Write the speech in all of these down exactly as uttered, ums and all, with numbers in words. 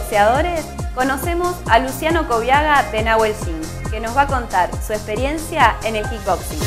boxeadores, conocemos a Luciano Cobiaga de Nahuel Gym, que nos va a contar su experiencia en el kickboxing.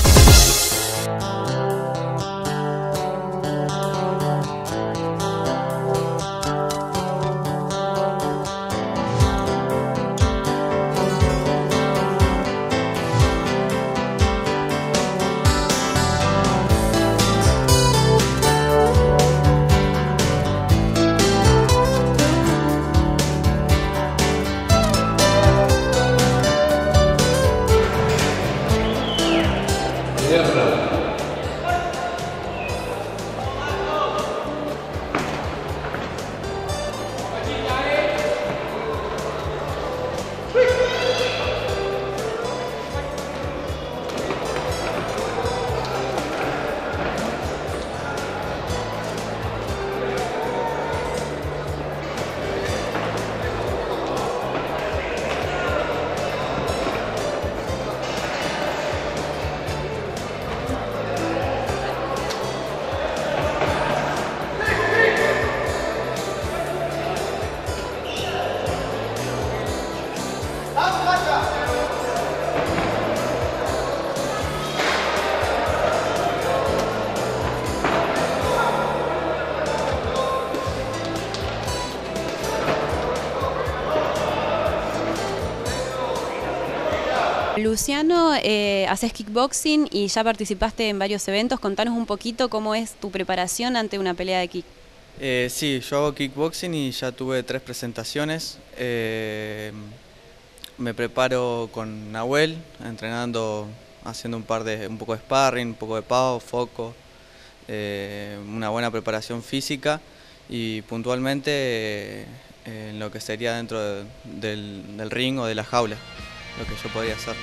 Luciano, eh, haces kickboxing y ya participaste en varios eventos. Contanos un poquito cómo es tu preparación ante una pelea de kick. Eh, sí, yo hago kickboxing y ya tuve tres presentaciones. Eh, me preparo con Nahuel, entrenando, haciendo un par de, un poco de sparring, un poco de pau, foco, eh, una buena preparación física y puntualmente eh, en lo que sería dentro de, del, del ring o de la jaula, lo que yo podría hacer.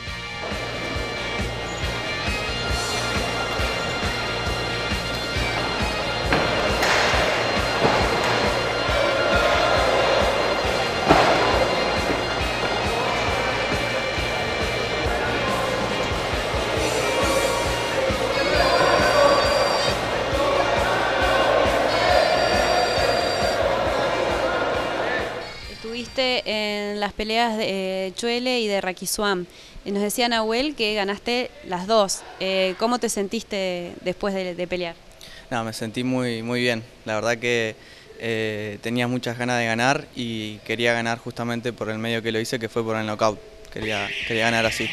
Estuviste en las peleas de eh, Chuele y de Raquisuam. Nos decía Nahuel que ganaste las dos. Eh, ¿Cómo te sentiste después de, de pelear? No, me sentí muy, muy bien. La verdad que eh, tenía muchas ganas de ganar y quería ganar justamente por el medio que lo hice, que fue por el knockout. Quería, quería ganar así.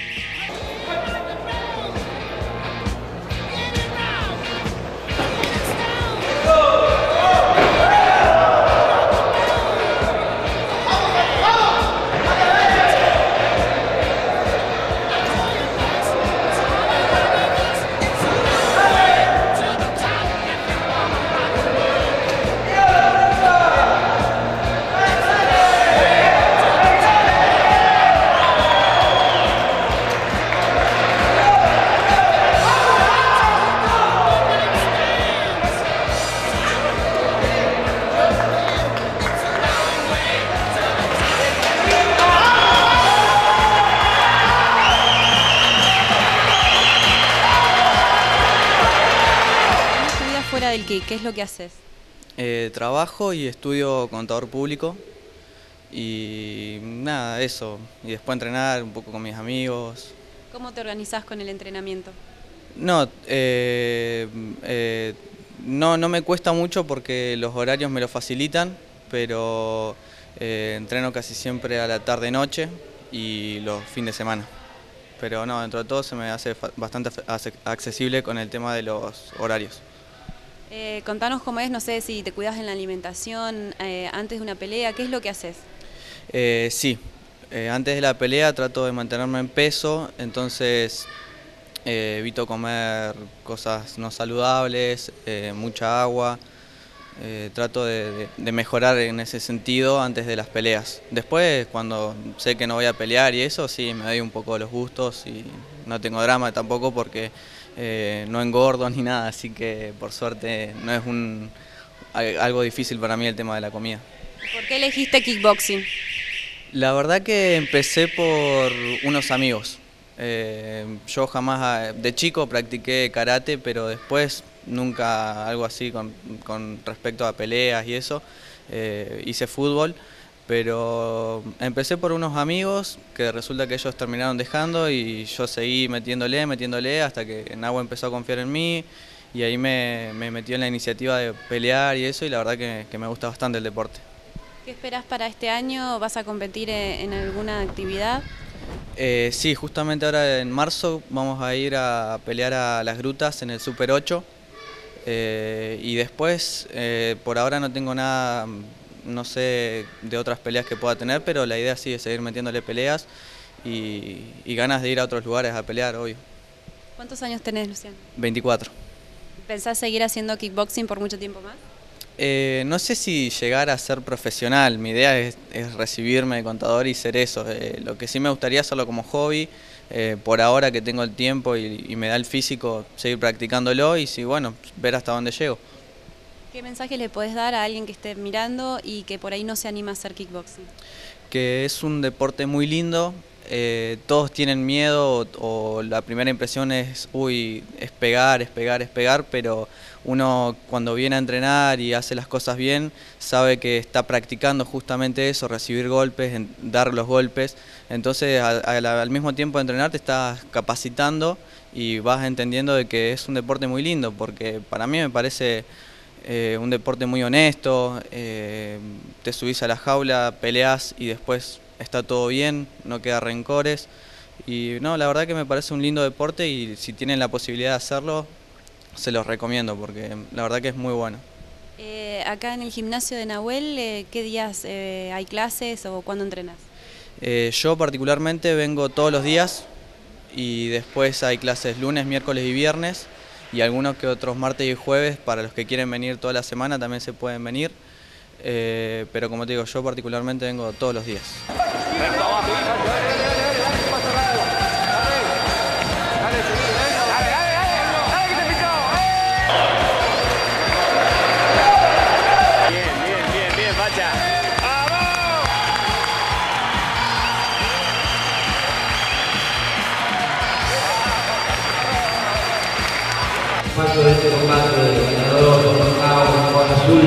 Fuera del kick, ¿qué es lo que haces? Eh, trabajo y estudio contador público y nada, eso. Y después entrenar un poco con mis amigos. ¿Cómo te organizás con el entrenamiento? No, eh, eh, no, no me cuesta mucho porque los horarios me lo facilitan, pero eh, entreno casi siempre a la tarde-noche y los fines de semana. Pero no, dentro de todo se me hace bastante accesible con el tema de los horarios. Eh, contanos cómo es, no sé si te cuidas en la alimentación eh, antes de una pelea, ¿qué es lo que haces? Eh, sí, eh, antes de la pelea trato de mantenerme en peso, entonces eh, evito comer cosas no saludables, eh, mucha agua, eh, trato de, de, de mejorar en ese sentido antes de las peleas. Después, cuando sé que no voy a pelear y eso, sí, me doy un poco los gustos y no tengo drama tampoco porque Eh, no engordo ni nada, así que por suerte no es un, algo difícil para mí el tema de la comida. ¿Por qué elegiste kickboxing? La verdad que empecé por unos amigos. Eh, yo jamás, de chico practiqué karate, pero después nunca algo así con, con respecto a peleas y eso. Eh, hice fútbol, pero empecé por unos amigos que resulta que ellos terminaron dejando y yo seguí metiéndole, metiéndole hasta que Nahue empezó a confiar en mí y ahí me, me metió en la iniciativa de pelear y eso, y la verdad que, que me gusta bastante el deporte. ¿Qué esperás para este año? ¿Vas a competir en alguna actividad? Eh, sí, justamente ahora en marzo vamos a ir a pelear a las grutas en el Super ocho eh, y después eh, por ahora no tengo nada, no sé, de otras peleas que pueda tener, pero la idea sí es seguir metiéndole peleas y, y ganas de ir a otros lugares a pelear, obvio. ¿Cuántos años tenés, Luciano? veinticuatro. ¿Pensás seguir haciendo kickboxing por mucho tiempo más? Eh, no sé si llegar a ser profesional, mi idea es, es recibirme de contador y ser eso. Eh, lo que sí me gustaría hacerlo como hobby, eh, por ahora que tengo el tiempo y, y me da el físico, seguir practicándolo y sí, bueno, ver hasta dónde llego. ¿Qué mensaje le podés dar a alguien que esté mirando y que por ahí no se anima a hacer kickboxing? Que es un deporte muy lindo, eh, todos tienen miedo o, o la primera impresión es, uy, es pegar, es pegar, es pegar, pero uno cuando viene a entrenar y hace las cosas bien, sabe que está practicando justamente eso, recibir golpes, en, dar los golpes, entonces a, a, al mismo tiempo de entrenar te estás capacitando y vas entendiendo de que es un deporte muy lindo, porque para mí me parece Eh, un deporte muy honesto, eh, te subís a la jaula, peleás y después está todo bien, no queda rencores. Y no, la verdad que me parece un lindo deporte y si tienen la posibilidad de hacerlo, se los recomiendo porque la verdad que es muy bueno. Eh, acá en el gimnasio de Nahuel, eh, ¿qué días eh, hay clases o cuándo entrenás? Eh, yo particularmente vengo todos los días y después hay clases lunes, miércoles y viernes. Y algunos que otros martes y jueves, para los que quieren venir toda la semana también se pueden venir, eh, pero como te digo, yo particularmente vengo todos los días. Bien, bien, bien, bien, facha. Paso de este combate, ganador Juan Juan Azul.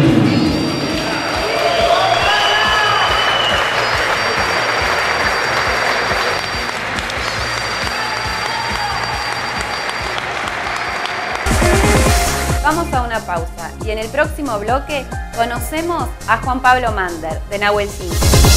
Vamos a una pausa y en el próximo bloque conocemos a Juan Pablo Mander de Nahuel Sin.